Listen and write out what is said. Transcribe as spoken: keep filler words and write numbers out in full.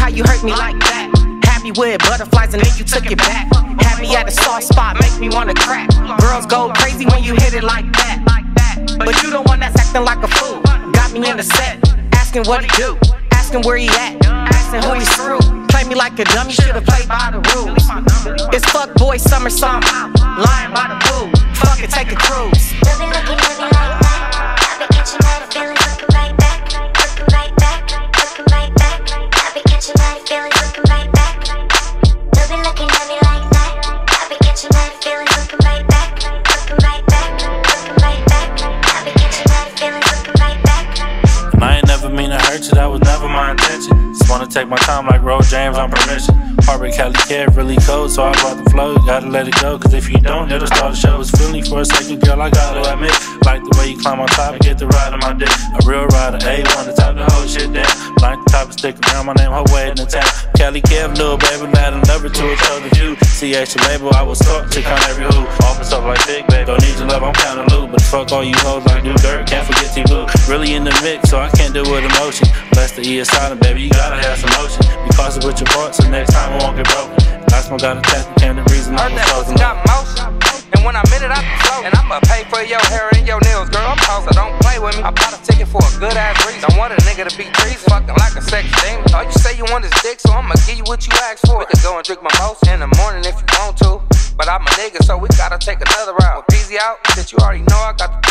how you hurt me like that. Had me with butterflies and then you took it back. Had me at a soft spot, make me wanna crack. Girls go crazy when you hit it like that. But you the one that's acting like a fool. Got me in the set, asking what he do, asking where he at, asking who he's through. Play me like a dummy, should've played by the rules. It's fuck boy summer song, lying by the pool. Fuck it, take a cruise. You've been looking at me like that. I've been catching all the feelings, looking right back, looking right back, looking right back. I've been catching all the feelings, looking right back. You've been looking at me like that. I've been catching all the feelings, looking right back, looking right back, looking right back. I've been catching all the feelings, looking right back. And I ain't never mean to hurt you, that was never my intention. Just wanna take my time like Road James on permission. Heartbreak kaliKev really cold, so I brought the flow. You gotta let it go, cause if you don't, it'll start the show. It's feeling for a second, girl, I gotta admit. Like the way you climb on top and get the ride on my dick. A real rider, A one, the type to hold shit down. Like the type of stick around my name, her way in the town. kaliKev, little baby, lad, and love her to a total view. See extra label, I was taught to count every who. Office up like big, baby, don't need your love, I'm counting loot. But fuck all you hoes like do dirt, can't forget T-Blue. Really in the mix, so I can't do it with emotion. Bless the E is silent, baby, you gotta have some motion. Be cautious with your parts, so next time it won't get broken. Last one got a test, became the reason I was frozen. Got motion, and when I met it, I can flow. And I'ma pay for your hair and your nails, girl. I'm so don't play with me. I bought a ticket for a good ass reason. Don't want a nigga to be treason, fucking like a sex demon. Oh, you say you want this dick, so I'ma give you what you asked for. We could go and drink mimosa in the morning if you want to, but I'm a nigga, so we gotta take another route. With Peasy out, since you already know I got the